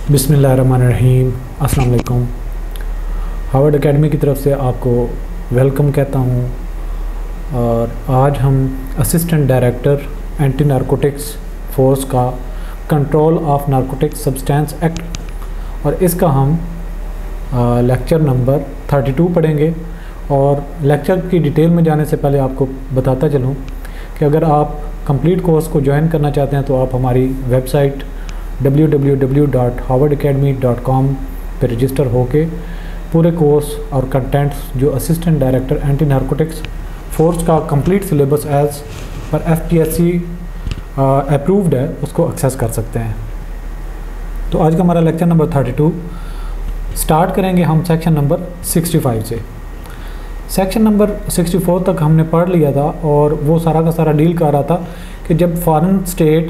बिस्मिल्लाहिर्रहमानिर्रहीम। अस्सलाम वालेकुम। हार्वर्ड एकेडमी की तरफ से आपको वेलकम कहता हूँ। और आज हम assistant director anti narcotics force का control of narcotics substance act और इसका हम लेक्चर नंबर 32 पढ़ेंगे। और लेक्चर की डिटेल में जाने से पहले आपको बताता चलूँ कि अगर आप कंप्लीट कोर्स को ज्वाइन करना चाहते हैं तो आप हमारी वेबसाइट www.harvardacademy.com पर रजिस्टर होके पूरे कोर्स और कंटेंट्स जो assistant director anti narcotics force का कंप्लीट सिलेबस एज पर FPSC अप्रूव्ड है उसको एक्सेस कर सकते हैं। तो आज का हमारा लेक्चर नंबर 32 स्टार्ट करेंगे हम सेक्शन नंबर 65 से। सेक्शन नंबर 64 तक हमने पढ़ लिया था और वो सारा का सारा डील कर रहा था कि जब फॉरेन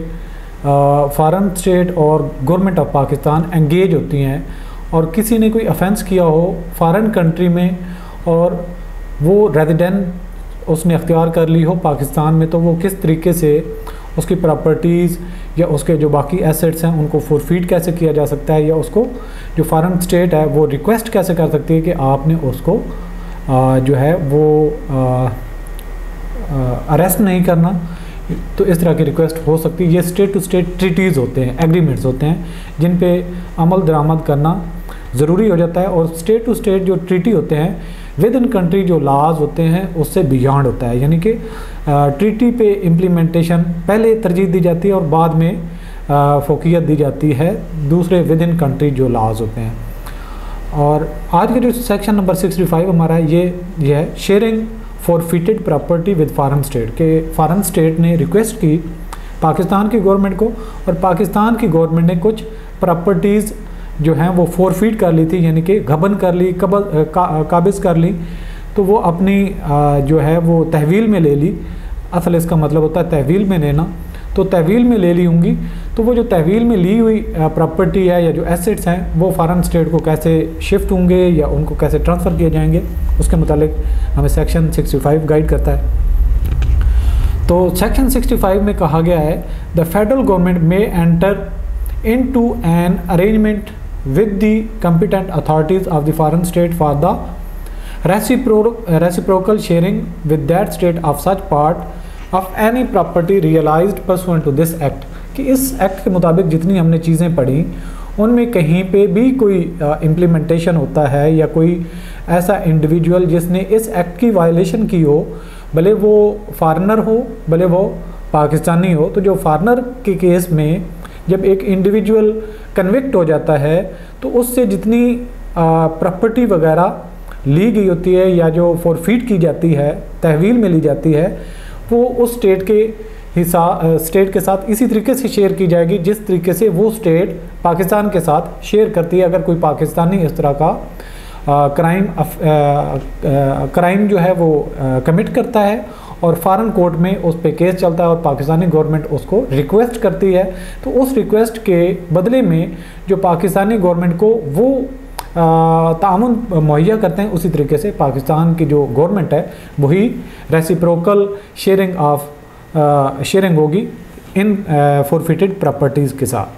स्टेट और गवर्नमेंट ऑफ पाकिस्तान एंगेज होती हैं और किसी ने कोई ऑफेंस किया हो फॉरेन कंट्री में और वो रेजिडेंट उसने अख्तियार कर ली हो पाकिस्तान में, तो वो किस तरीके से उसकी प्रॉपर्टीज़ या उसके जो बाकी एसेट्स हैं उनको फोरफीट कैसे किया जा सकता है, या उसको जो फॉरेन स्टेट है वो रिक्वेस्ट कैसे कर सकती है कि आपने उसको जो है वो अरेस्ट नहीं करना। तो इस तरह की रिक्वेस्ट हो सकती है। ये स्टेट टू स्टेट ट्रीटीज़ होते हैं, एग्रीमेंट्स होते हैं जिन पे अमल दरामद करना ज़रूरी हो जाता है। और स्टेट टू स्टेट जो ट्रीटी होते हैं विद इन कंट्री जो लाज होते हैं उससे बियॉन्ड होता है, यानी कि ट्रीटी पे इम्प्लीमेंटेशन पहले तरजीह दी जाती है और बाद में फोकियत दी जाती है दूसरे विद इन कंट्री जो लाज होते हैं। और आज के जो सेक्शन नंबर 65 हमारा ये है sharing forfeited property with foreign state के फॉरेन स्टेट ने रिक्वेस्ट की पाकिस्तान की गवर्नमेंट को और पाकिस्तान की गवर्नमेंट ने कुछ प्रॉपर्टीज़ जो हैं वो फॉरफिट कर ली थी, यानी कि गबन कर ली, काबिज़ कर ली। तो वो अपनी जो है वो तहवील में ले ली। असल इसका मतलब होता है तहवील में लेना। तो तहवील में ले ली होंगी, तो वो जो तहवील में ली हुई प्रॉपर्टी है या जो एसेट्स हैं वो फॉरेन स्टेट को कैसे शिफ्ट होंगे या उनको कैसे ट्रांसफ़र किए जाएंगे उसके मुतालिक हमें सेक्शन 65 गाइड करता है। तो सेक्शन 65 में कहा गया है the federal government may enter into an arrangement with the competent authorities of the foreign state for the reciprocal sharing with that state of such part of any property realised pursuant to this act. कि इस act के मुताबिक जितनी हमने चीज़ें पढ़ी उनमें कहीं पे भी कोई इम्प्लीमेंटेशन होता है या कोई ऐसा इंडिविजुअल जिसने इस एक्ट की वायलेशन की हो, भले वो फॉरेनर हो भले वो पाकिस्तानी हो, तो जो फॉरेनर के केस में जब एक इंडिविजुअल कन्विक्ट हो जाता है तो उससे जितनी प्रॉपर्टी वगैरह ली गई होती है या जो फॉरफिट की जाती है तहवील में ली जाती है वो उस स्टेट के साथ इसी तरीके से शेयर की जाएगी जिस तरीके से वो स्टेट पाकिस्तान के साथ शेयर करती है। अगर कोई पाकिस्तानी इस तरह का क्राइम जो है वो कमिट करता है और फॉरेन कोर्ट में उस पे केस चलता है और पाकिस्तानी गवर्नमेंट उसको रिक्वेस्ट करती है, तो उस रिक्वेस्ट के बदले में जो पाकिस्तानी गवर्नमेंट को वो तामुन मुहैया करते हैं, उसी तरीके से पाकिस्तान की जो गवर्नमेंट है वही रेसिप्रोकल शेयरिंग होगी इन फॉरफिटेड प्रॉपर्टीज़ के साथ।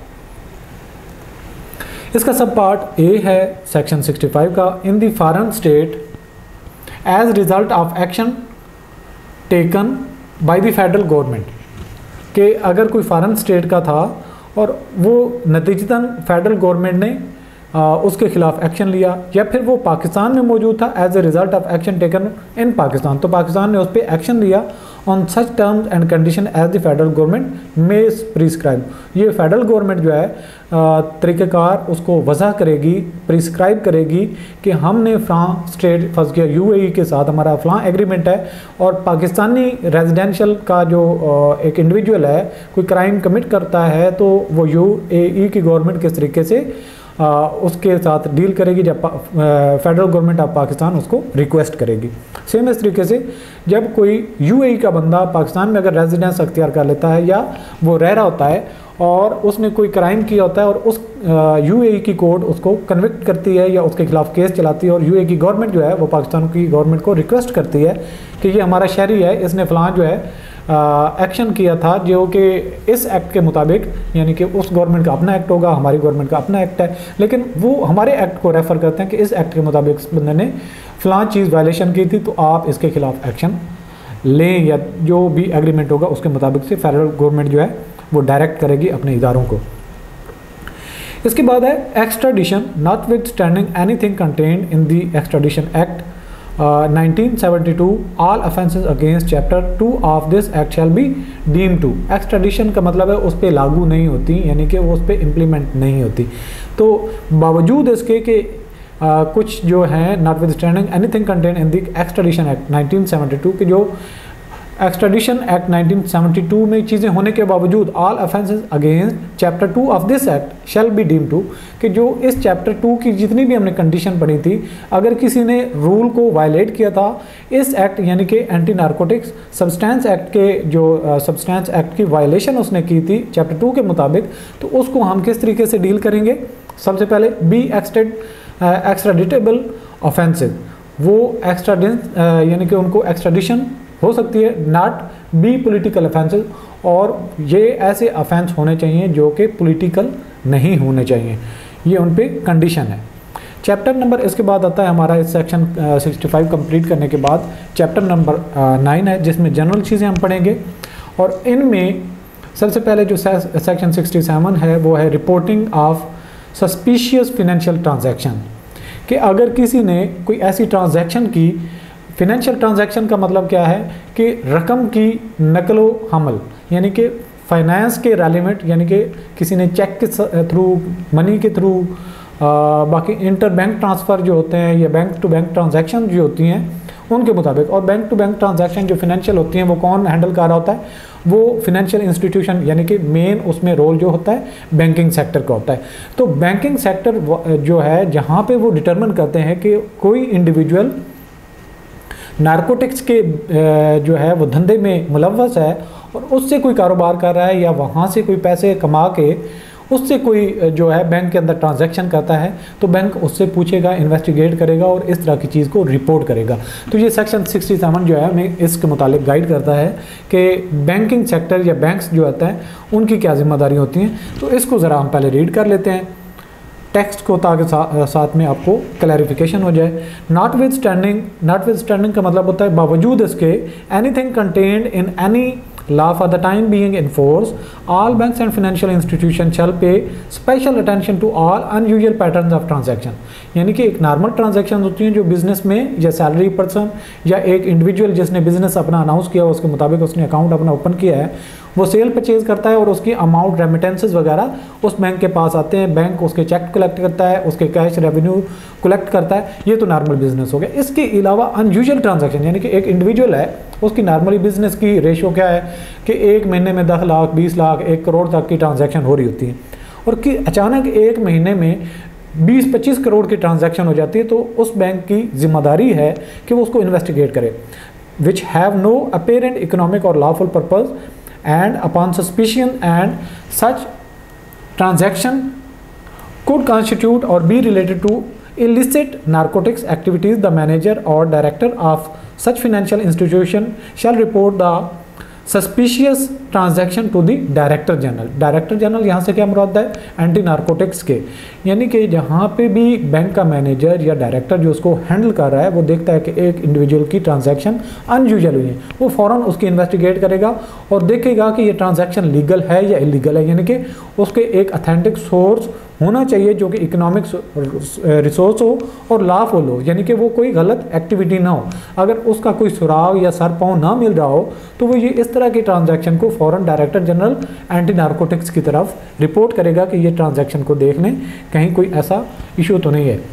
इसका सब पार्ट ए है सेक्शन 65 का। In the foreign state as result of action taken by the federal government, कि अगर कोई फॉरेन स्टेट का था और वो नतीजतन फेडरल गवर्नमेंट ने उसके खिलाफ एक्शन लिया या फिर वो पाकिस्तान में मौजूद था as a result of action taken in Pakistan, तो पाकिस्तान ने उस पर एक्शन लिया on such terms and condition as the federal government may prescribe. ये फेडरल गवर्नमेंट जो है तरीक़ेकार उसको वज़ा करेगी, प्रिस्क्राइब करेगी कि हमने फ़लाँ स्टेट फर्स्ट किया UAE के साथ हमारा फ़लाँ एग्रीमेंट है और पाकिस्तानी रेजिडेंशियल का जो एक इंडिविजुअल है कोई क्राइम कमिट करता है तो वो UAE की गवर्नमेंट किस तरीके से उसके साथ डील करेगी जब फेडरल गवर्नमेंट ऑफ पाकिस्तान उसको रिक्वेस्ट करेगी। सेम इस तरीके से जब कोई UAE का बंदा पाकिस्तान में अगर रेजिडेंस अख्तियार कर लेता है या वो रह रहा होता है और उसने कोई क्राइम किया होता है और उस UAE की कोर्ट उसको कन्विक्ट करती है या उसके खिलाफ केस चलाती है और UAE की गवर्नमेंट जो है वो पाकिस्तान की गवर्नमेंट को रिक्वेस्ट करती है कि ये हमारा शहरी है, इसने फ़लाँ जो है एक्शन किया था जो कि इस एक्ट के मुताबिक, यानी कि उस गवर्नमेंट का अपना एक्ट होगा, हमारी गवर्नमेंट का अपना एक्ट है, लेकिन वो हमारे एक्ट को रेफ़र करते हैं कि इस एक्ट के मुताबिक इस बंदे ने फ़लाँ चीज़ वायलेशन की थी, तो आप इसके खिलाफ एक्शन लें, या जो भी एग्रीमेंट होगा उसके मुताबिक से फेडरल गवर्नमेंट जो है वो डायरेक्ट करेगी अपने इदारों को। इसके बाद है extradition. Notwithstanding anything contained in the extradition act 1972 all offences against chapter 2 of this act shall be deem to. Extradition का मतलब है उस पर लागू नहीं होती, यानी कि वो उस पर इम्प्लीमेंट नहीं होती। तो बावजूद इसके कि कुछ जो हैं notwithstanding anything contain in the extradition act 1972 के जो एक्स्ट्राडिशन एक्ट 1972 में चीज़ें होने के बावजूद all offences against chapter 2 of this act shall be deem to, कि जो इस चैप्टर 2 की जितनी भी हमने कंडीशन पढ़ी थी, अगर किसी ने रूल को वायलेट किया था इस एक्ट यानी कि एंटी नारकोटिक्स सब्सटेंस एक्ट के जो सब्सटेंस एक्ट की वायलेशन उसने की थी चैप्टर 2 के मुताबिक, तो उसको हम किस तरीके से डील करेंगे। सबसे पहले बी एक्स्ट्राडिटेबल ऑफेंसेस, वो यानी कि उनको एक्स्ट्राडिशन हो सकती है, नॉट बी पॉलिटिकल ऑफेंसेस, और ये ऐसे ऑफेंस होने चाहिए जो कि पॉलिटिकल नहीं होने चाहिए, ये उन पे कंडीशन है। चैप्टर नंबर इसके बाद आता है हमारा इस सेक्शन 65 कंप्लीट करने के बाद चैप्टर नंबर 9 है, जिसमें जनरल चीज़ें हम पढ़ेंगे, और इनमें सबसे पहले जो सेक्शन 67 है वो है reporting of suspicious financial transaction, कि अगर किसी ने कोई ऐसी ट्रांजैक्शन की, फिनेंशियल ट्रांजैक्शन का मतलब क्या है कि रकम की नकलो हमल, यानी कि फाइनेंस के रेलिवेंट, यानी कि किसी ने चेक के थ्रू, मनी के थ्रू, बाकी इंटर बैंक ट्रांसफ़र जो होते हैं या बैंक टू बैंक ट्रांजैक्शन जो होती हैं उनके मुताबिक, और बैंक टू बैंक ट्रांजैक्शन जो फिनेंशियल होती हैं वो कौन हैंडल कर रहा होता है, वो फिनेंशियल इंस्टीट्यूशन, यानी कि मेन उसमें रोल जो होता है बैंकिंग सेक्टर का होता है। तो बैंकिंग सेक्टर जो है जहाँ पे वो डिटरमिन करते हैं कि कोई इंडिविजुअल नारकोटिक्स के जो है वो धंधे में मुलव्वस है और उससे कोई कारोबार कर रहा है या वहाँ से कोई पैसे कमा के उससे कोई जो है बैंक के अंदर ट्रांजैक्शन करता है, तो बैंक उससे पूछेगा, इन्वेस्टिगेट करेगा और इस तरह की चीज़ को रिपोर्ट करेगा। तो ये सेक्शन 67 जो है हमें इसके मुतालिक गाइड करता है कि बैंकिंग सेक्टर या बैंक्स जो होते हैं उनकी क्या जिम्मेदारी होती हैं। तो इसको ज़रा हम पहले रीड कर लेते हैं टेक्स्ट को, ताकि साथ में आपको क्लैरिफिकेशन हो जाए। नॉट विद स्टैंडिंग का मतलब होता है बावजूद इसके, anything contained in any law for the time being in force, all banks and financial institutions shall pay special attention to all unusual patterns of transaction। यानी कि एक नॉर्मल ट्रांजैक्शन होती हैं जो बिजनेस में या सैलरी पर्सन या एक इंडिविजुअल जिसने बिजनेस अपना अनाउंस किया उसके मुताबिक उसने अकाउंट अपना ओपन किया है, वो सेल परचेज करता है और उसकी अमाउंट रेमिटेंसेस वगैरह उस बैंक के पास आते हैं, बैंक उसके चेक कलेक्ट करता है, उसके कैश रेवेन्यू कलेक्ट करता है, ये तो नॉर्मल बिजनेस हो गया। इसके अलावा अनयूजुअल ट्रांजैक्शन, यानी कि एक इंडिविजुअल है उसकी नॉर्मली बिजनेस की रेशो क्या है कि एक महीने में 10 लाख 20 लाख 1 करोड़ तक की ट्रांजैक्शन हो रही होती है, और कि अचानक एक महीने में 20-25 करोड़ की ट्रांजैक्शन हो जाती है, तो उस बैंक की जिम्मेदारी है कि वो उसको इन्वेस्टिगेट करे, which have no apparent economic और lawful purpose and upon suspicion and such transaction could constitute or be related to illicit narcotics activities, the manager or director of such financial institution shall report the suspicious transaction to the director general. Director general यहाँ से क्या मुराद है, anti narcotics के, यानी कि जहाँ पे भी बैंक का मैनेजर या डायरेक्टर जो उसको हैंडल कर रहा है वो देखता है कि एक इंडिविजुअल की ट्रांजैक्शन अनयूजुअल हुई है, वो फ़ौरन उसकी इन्वेस्टिगेट करेगा और देखेगा कि ये ट्रांजैक्शन लीगल है या इलीगल है, यानी कि उसके एक अथेंटिक सोर्स होना चाहिए जो कि इकोनॉमिक रिसोर्स हो और लॉफुल हो, यानी कि वो कोई गलत एक्टिविटी ना हो। अगर उसका कोई सुराग या सर पाँव ना मिल रहा हो तो वो ये इस तरह की ट्रांजैक्शन को फ़ौरन डायरेक्टर जनरल एंटी नारकोटिक्स की तरफ रिपोर्ट करेगा कि ये ट्रांजैक्शन को देख लें कहीं कोई ऐसा इशू तो नहीं है।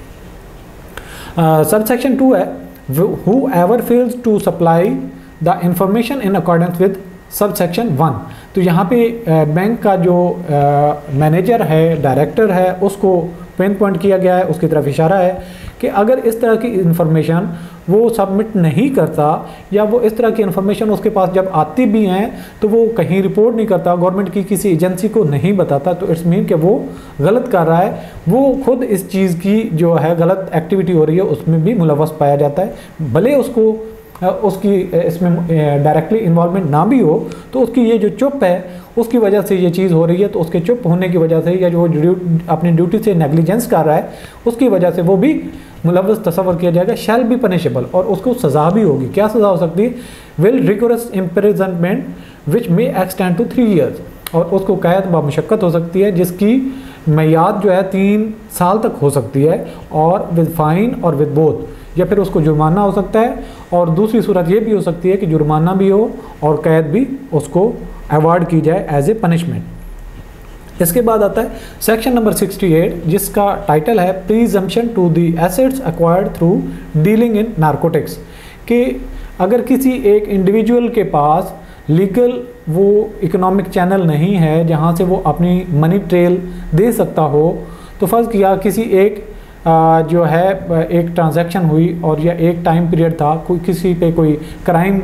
सब सेक्शन 2 है, whoever fails to supply the information in accordance with sub section 1। तो यहाँ पे बैंक का जो मैनेजर है, डायरेक्टर है, उसको पेन पॉइंट किया गया है, उसकी तरफ इशारा है कि अगर इस तरह की इन्फॉर्मेशन वो सबमिट नहीं करता या वो इस तरह की इन्फॉर्मेशन उसके पास जब आती भी हैं तो वो कहीं रिपोर्ट नहीं करता, गवर्नमेंट की किसी एजेंसी को नहीं बताता, तो इट्स मीन कि वो गलत कर रहा है, वो खुद इस चीज़ की जो है गलत एक्टिविटी हो रही है उसमें भी मुलव्वस पाया जाता है, भले उसको उसकी इसमें डायरेक्टली इन्वॉल्वमेंट ना भी हो, तो उसकी ये जो चुप है उसकी वजह से ये चीज़ हो रही है, तो उसके चुप होने की वजह से या जो अपनी ड्यूटी से नेग्लिजेंस कर रहा है उसकी वजह से वो भी मुलव्वस तस्वर किया जाएगा, शैल बी पनिशेबल, और उसको सज़ा भी होगी। क्या सज़ा हो सकती है? Will rigorous imprisonment which may extend to 3 years, और उसको कैद बामुशक्कत हो सकती है जिसकी मियाद जो है 3 साल तक हो सकती है, और विद फाइन और विद बोथ, या फिर उसको जुर्माना हो सकता है, और दूसरी सूरत ये भी हो सकती है कि जुर्माना भी हो और कैद भी उसको अवॉर्ड की जाए एज ए पनिशमेंट। इसके बाद आता है सेक्शन नंबर 68 जिसका टाइटल है presumption to the assets acquired through dealing in narcotics, कि अगर किसी एक इंडिविजुअल के पास लीगल वो इकोनॉमिक चैनल नहीं है जहाँ से वो अपनी मनी ट्रेल दे सकता हो, तो फ़र्ज़ किया किसी एक जो है एक ट्रांजैक्शन हुई और या एक टाइम पीरियड था, कोई किसी पे कोई क्राइम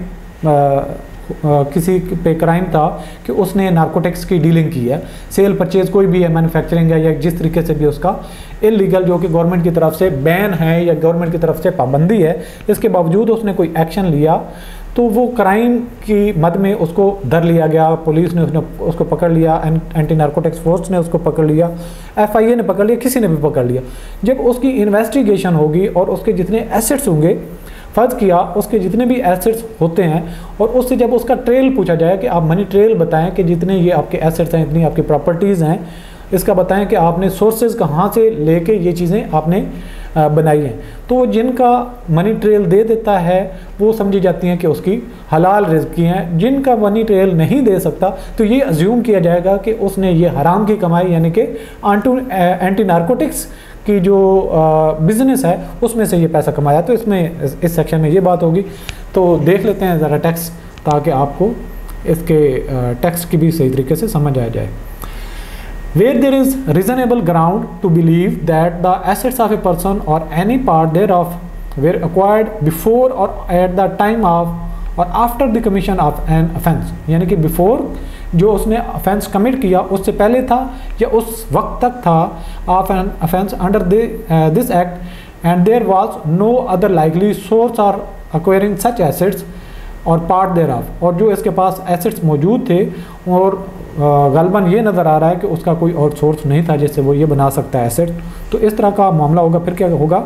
किसी पे क्राइम था कि उसने नारकोटिक्स की डीलिंग की है, सेल परचेज कोई भी है, मैन्युफैक्चरिंग है, या जिस तरीके से भी उसका इलीगल जो कि गवर्नमेंट की तरफ से बैन है या गवर्नमेंट की तरफ से पाबंदी है, इसके बावजूद उसने कोई एक्शन लिया, तो वो क्राइम की मद में उसको धर लिया गया, पुलिस ने उसको पकड़ लिया, एंटी नारकोटिक्स फोर्स ने उसको पकड़ लिया, FIA ने पकड़ लिया, किसी ने भी पकड़ लिया। जब उसकी इन्वेस्टिगेशन होगी और उसके जितने एसेट्स होंगे, फ़र्ज़ किया उसके जितने भी एसेट्स होते हैं, और उससे जब उसका ट्रेल पूछा जाए कि आप मनी ट्रेल बताएं कि जितने ये आपके एसेट्स हैं, इतनी आपकी प्रॉपर्टीज़ हैं, इसका बताएं कि आपने सोर्सेज कहाँ से लेके ये चीज़ें आपने बनाई हैं, तो जिनका मनी ट्रेल दे देता है वो समझी जाती हैं कि उसकी हलाल रिज़्क़ की हैं। जिनका मनी ट्रेल नहीं दे सकता तो ये अज्यूम किया जाएगा कि उसने ये हराम की कमाई यानी कि एंटी नारकोटिक्स की जो बिज़नेस है उसमें से ये पैसा कमाया। तो इसमें इस सेक्शन में ये बात होगी। तो देख लेते हैं ज़रा टेक्स्ट, ताकि आपको इसके टेक्स्ट की भी सही तरीके से समझ आ जाए। Where there is reasonable ground to believe that the assets of a person or any part thereof were acquired before or at the time of or after the commission of an offence, यानी कि before जो उसने offence commit किया उससे पहले था या उस वक्त तक था of an offence under this act and there was no other likely source or acquiring such assets और पार्ट thereof, और जो इसके पास एसेट्स मौजूद थे और गलबन ये नज़र आ रहा है कि उसका कोई और सोर्स नहीं था जिससे वो ये बना सकता है एसेट, तो इस तरह का मामला होगा। फिर क्या होगा?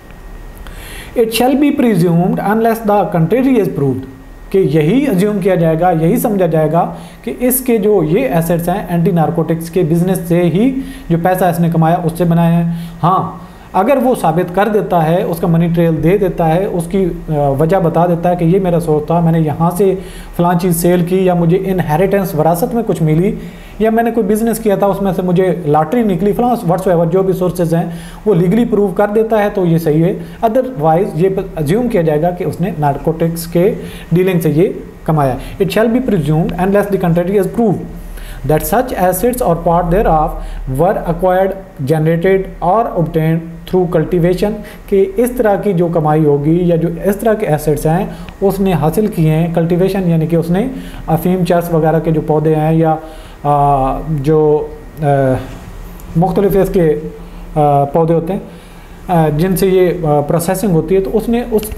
It shall be presumed unless the contrary is proved, कि यही अज्यूम किया जाएगा, यही समझा जाएगा कि इसके जो ये एसेट्स हैं एंटी नारकोटिक्स के बिजनेस से ही जो पैसा इसने कमाया उससे बनाए हैं। हाँ, अगर वो साबित कर देता है, उसका मनी ट्रेल दे देता है, उसकी वजह बता देता है कि ये मेरा सोर्स था, मैंने यहाँ से फ़लाँ चीज़ सेल की, या मुझे इनहेरिटेंस वरासत में कुछ मिली, या मैंने कोई बिज़नेस किया था उसमें से मुझे लॉटरी निकली, फ़लाँ व्हाट्सएवर जो भी सोर्सेज हैं वो लीगली प्रूव कर देता है तो ये सही है। अदरवाइज़ ये अज्यूम किया जाएगा कि उसने नारकोटिक्स के डीलिंग से ये कमाया। It shall be presumed unless the contrary is prove that such assets or part thereof were acquired, generated or obtained through cultivation, कि इस तरह की जो कमाई होगी या जो इस तरह के एसेट्स हैं उसने हासिल किए हैं कल्टीवेशन, यानी कि उसने अफीम चर्स वगैरह के जो पौधे हैं या जो मुख्तलिफ इसके पौधे होते हैं जिनसे ये प्रोसेसिंग होती है, तो उसने उस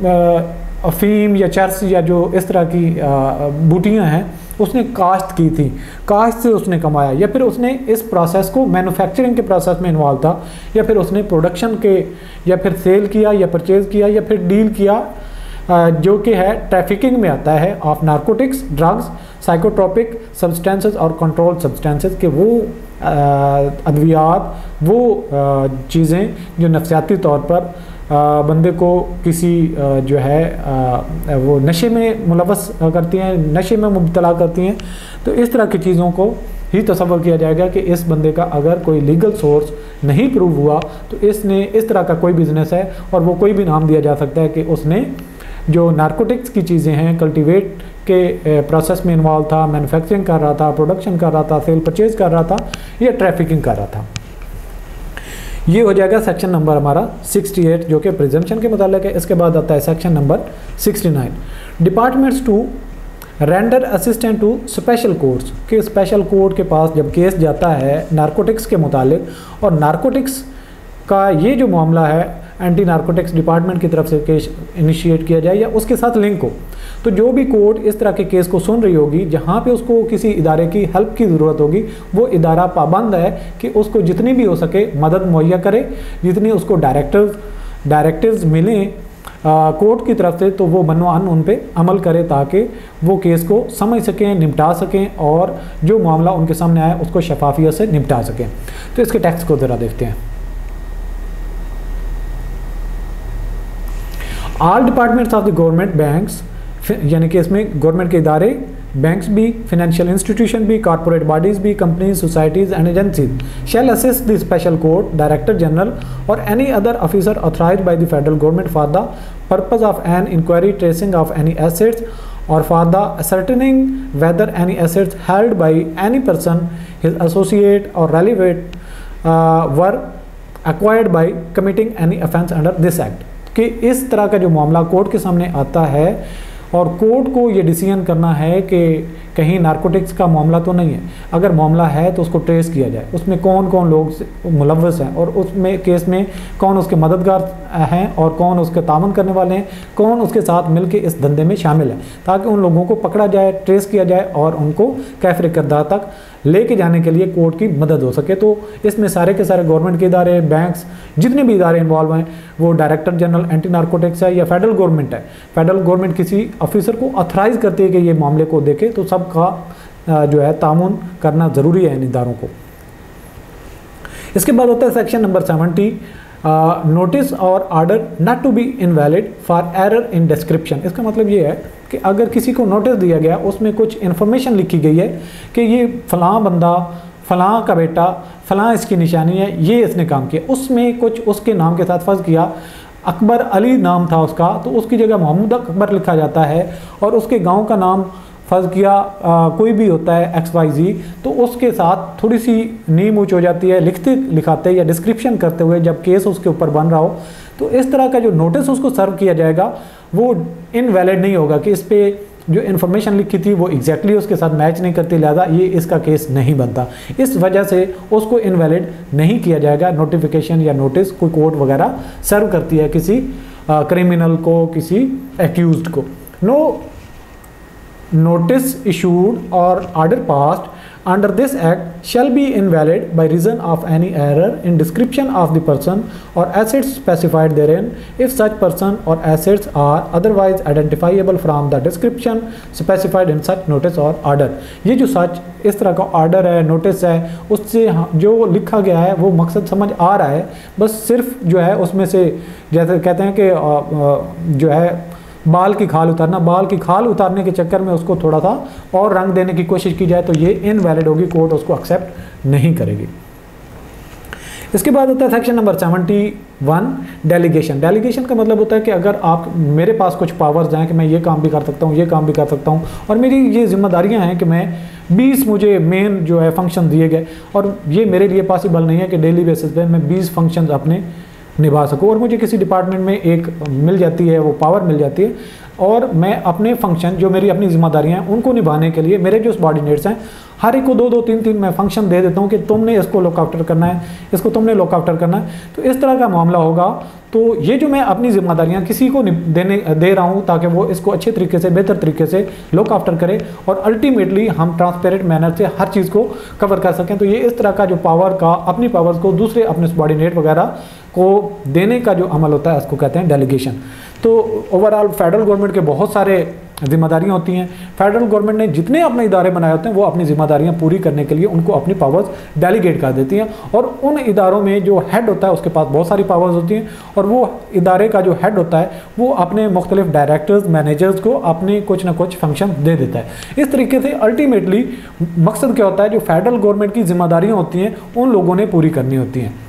अफीम या चर्स या जो इस तरह की बूटियाँ हैं उसने काश्त की थी, काश्त से उसने कमाया, या फिर उसने इस प्रोसेस को मैन्युफैक्चरिंग के प्रोसेस में इन्वॉल्व था, या फिर उसने प्रोडक्शन के या फिर सेल किया या परचेज़ किया या फिर डील किया, जो कि है ट्रैफिकिंग में आता है of narcotics, drugs, psychotropic substances और कंट्रोल सब्सटेंसेस, के वो अद्वियात, वो चीज़ें जो नफसियाती तौर पर बंदे को किसी जो है वो नशे में मुलव्वस करती हैं, नशे में मुब्तला करती हैं। तो इस तरह की चीज़ों को ही तसव्वुर किया जाएगा कि इस बंदे का अगर कोई लीगल सोर्स नहीं प्रूव हुआ तो इसने इस तरह का कोई बिज़नेस है, और वो कोई भी नाम दिया जा सकता है कि उसने जो नारकोटिक्स की चीज़ें हैं कल्टीवेट के प्रोसेस में इन्वॉल्व था, मैन्युफैक्चरिंग कर रहा था, प्रोडक्शन कर रहा था, सेल परचेज़ कर रहा था या ट्रैफिकिंग कर रहा था। ये हो जाएगा सेक्शन नंबर हमारा 68 जो कि प्रिजम्पशन के मुतालिक है। इसके बाद आता है section number 69, departments to render assistant to special courts, कि स्पेशल कोर्ट के पास जब केस जाता है नारकोटिक्स के मुतालिक, और नारकोटिक्स का ये जो मामला है एंटी नारकोटिक्स डिपार्टमेंट की तरफ से केस इनिशिएट किया जाए या उसके साथ लिंक हो। तो जो भी कोर्ट इस तरह के केस को सुन रही होगी जहाँ पे उसको किसी इदारे की हेल्प की ज़रूरत होगी, वो इदारा पाबंद है कि उसको जितनी भी हो सके मदद मुहैया करे, जितनी उसको डायरेक्टिव्स मिलें कोर्ट की तरफ से, तो वो मनवान उन पे अमल करे ताकि वो केस को समझ सकें, निपटा सकें और जो मामला उनके सामने आया उसको शफाफियत से निपटा सकें। तो इसके टेक्स्ट को ज़रा देखते हैं। All departments of the government banks, यानी कि इसमें गवर्नमेंट के इदारे, बैंक्स भी, फाइनेंशियल इंस्टीट्यूशन भी, कॉर्पोरेट बॉडीज भी, companies, societies and agencies shall assist the special court, director general और any other officer authorised by the federal government for the purpose of an inquiry, tracing of any assets or for the ascertaining whether any assets held by any person, his associate or relevant were acquired by committing any offence under this act। कि इस तरह का जो मामला court के सामने आता है और कोर्ट को ये डिसीजन करना है कि कहीं नारकोटिक्स का मामला तो नहीं है, अगर मामला है तो उसको ट्रेस किया जाए, उसमें कौन कौन लोग मुलव्वस हैं और उसमें केस में कौन उसके मददगार हैं और कौन उसके तावन करने वाले हैं, कौन उसके साथ मिलके इस धंधे में शामिल है, ताकि उन लोगों को पकड़ा जाए, ट्रेस किया जाए और उनको कैफिर किरदार तक लेके जाने के लिए कोर्ट की मदद हो सके। तो इसमें सारे के सारे गवर्नमेंट के इदारे, बैंक्स, जितने भी इदारे इन्वॉल्व हैं, वो डायरेक्टर जनरल एंटी नारकोटिक्स है या फेडरल गवर्नमेंट है, फेडरल गवर्नमेंट किसी ऑफिसर को ऑथराइज करती है कि ये मामले को देखे, तो सबका जो है तामुन करना ज़रूरी है इन इदारों को। इसके बाद होता है सेक्शन नंबर 70, नोटिस और order not to be invalid for error in description. इसका मतलब ये है कि अगर किसी को नोटिस दिया गया, उसमें कुछ इन्फॉर्मेशन लिखी गई है कि ये फ़लाँ बंदा, फ़लाँ का बेटा, फ़लाँ इसकी निशानी है, ये इसने काम किया, उसमें कुछ उसके नाम के साथ फ़र्ज़ किया अकबर अली नाम था उसका, तो उसकी जगह मोहम्मद अकबर लिखा जाता है, और उसके गांव का नाम फ़र्ज़ किया कोई भी होता है XYZ, तो उसके साथ थोड़ी सी नीम ऊँच हो जाती है लिखाते या डिस्क्रिप्शन करते हुए जब केस उसके ऊपर बन रहा हो। तो इस तरह का जो नोटिस उसको सर्व किया जाएगा वो इनवैलिड नहीं होगा कि इस पर जो इन्फॉर्मेशन लिखी थी वो एग्जैक्टली उसके साथ मैच नहीं करती, लिहाजा ये इसका केस नहीं बनता, इस वजह से उसको इनवैलिड नहीं किया जाएगा। नोटिफिकेशन या नोटिस कोई कोर्ट वगैरह सर्व करती है किसी क्रिमिनल को, किसी एक्यूज्ड को। No notice issued or order passed under this act shall be invalid by reason of any error in description of the person or assets specified therein, if such person or assets are otherwise identifiable from the description specified in such notice or order। ये जो सच इस तरह का order है, notice है, उससे जो लिखा गया है वो मकसद समझ आ रहा है, बस सिर्फ जो है उसमें से जैसे कहते हैं कि जो है बाल की खाल उतारना, बाल की खाल उतारने के चक्कर में उसको थोड़ा सा और रंग देने की कोशिश की जाए तो ये इनवैलिड होगी, कोर्ट उसको एक्सेप्ट नहीं करेगी। इसके बाद होता है सेक्शन नंबर 71, डेलीगेशन। डेलीगेशन का मतलब होता है कि अगर आप मेरे पास कुछ पावर्स हैं कि मैं ये काम भी कर सकता हूँ, ये काम भी कर सकता हूँ, और मेरी ये जिम्मेदारियाँ हैं कि मैं 20 मुझे मेन जो है फंक्शन दिए गए और ये मेरे लिए पॉसिबल नहीं है कि डेली बेसिस पे मैं 20 फंक्शन अपने निभा सकूँ, और मुझे किसी डिपार्टमेंट में एक मिल जाती है, वो पावर मिल जाती है, और मैं अपने फंक्शन जो मेरी अपनी जिम्मेदारियां हैं उनको निभाने के लिए मेरे जो सबॉर्डिनेट्स हैं हर एक को 2-2, 3-3 मैं फंक्शन दे देता हूं कि तुमने इसको लुक आफ्टर करना है, इसको तुमने लुक आफ्टर करना है। तो इस तरह का मामला होगा तो ये जो मैं अपनी जिम्मेदारियां किसी को दे रहा हूं ताकि वो इसको अच्छे तरीके से, बेहतर तरीके से लुक आफ्टर करे और अल्टीमेटली हम ट्रांसपेरेंट मैनर से हर चीज़ को कवर कर सकें। तो ये इस तरह का जो पावर का, अपनी पावर्स को दूसरे अपने सबॉर्डिनेट वगैरह को देने का जो अमल होता है उसको कहते हैं डेलीगेशन। तो ओवरऑल फेडरल गवर्नमेंट के बहुत सारे जिम्मेदारियां होती हैं। फेडरल गवर्नमेंट ने जितने अपने इदारे बनाए होते हैं वो अपनी जिम्मेदारियां पूरी करने के लिए उनको अपनी पावर्स डेलीगेट कर देती हैं, और उन इदारों में जो हेड होता है उसके पास बहुत सारी पावर्स होती हैं, और वो इदारे का जो हेड होता है वो अपने मुख्तलिफ डायरेक्टर्स, मैनेजर्स को अपने कुछ ना कुछ फंक्शन दे देता है। इस तरीके से अल्टीमेटली मकसद क्या होता है, जो फेडरल गवर्नमेंट की जिम्मेदारियाँ होती हैं उन लोगों ने पूरी करनी होती हैं।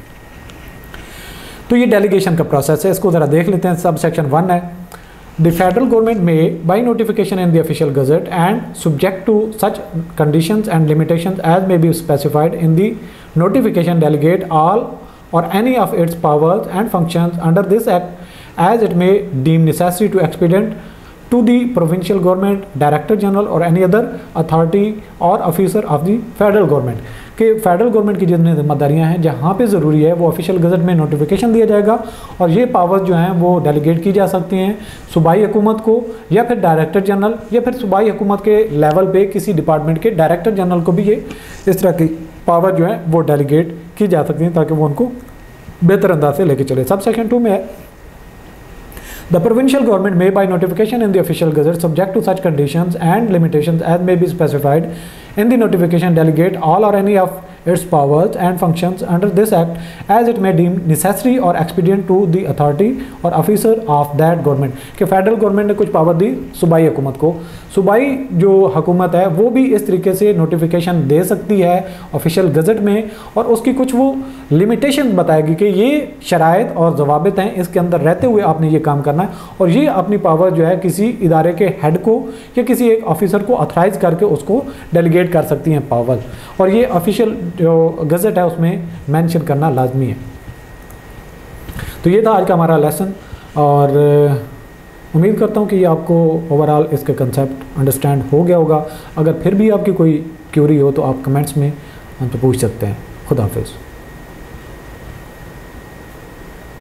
तो ये डेलीगेशन का प्रोसेस है, इसको ज़रा देख लेते हैं। सब सेक्शन 1 है, the federal government may by notification in the official gazette and subject to such conditions and limitations as may be specified in the notification delegate all और any of its powers and functions under this act as it may deem necessary to expedient to the provincial government, director general और any other authority और officer of the federal government. कि federal government की जितनी जिम्मेदारियां हैं जहाँ पे ज़रूरी है वो ऑफिशियल गजट में नोटिफिकेशन दिया जाएगा और ये पावर्स जो हैं वो डेलीगेट की जा सकती हैं सूबाई हुकूमत को या फिर डायरेक्टर जनरल या फिर सूबाई हुकूमत के लेवल पे किसी डिपार्टमेंट के डायरेक्टर जनरल को भी ये इस तरह की पावर जो है वो डेलीगेट की जा सकती हैं ताकि वो उनको बेहतर अंदाज से लेके चले। सब सेक्शन 2 में है The provincial government may by notification in the official gazette subject to such conditions and limitations as may be specified in the notification delegate all or any of its powers and functions under this act as it may deem necessary or expedient to the authority or officer of that government। कि federal government ने कुछ power दी सूबाई हुकूमत को, सूबाई जो हुकूमत है वो भी इस तरीके से नोटिफिकेशन दे सकती है ऑफिशियल गजट में और उसकी कुछ वो लिमिटेशन बताएगी कि ये शराइत और जवाबित हैं, इसके अंदर रहते हुए आपने ये काम करना है और ये अपनी पावर जो है किसी इदारे के हेड को या किसी एक ऑफिसर को ऑथराइज करके उसको डेलीगेट कर सकती हैं पावर और ये ऑफिशियल जो गजट है उसमें मेंशन करना लाजमी है। तो ये था आज का हमारा लेसन और उम्मीद करता हूँ कि ये आपको ओवरऑल इसका कंसेप्ट अंडरस्टैंड हो गया होगा। अगर फिर भी आपकी कोई क्यूरी हो तो आप कमेंट्स में हमसे पूछ सकते हैं। खुदा हाफिज़।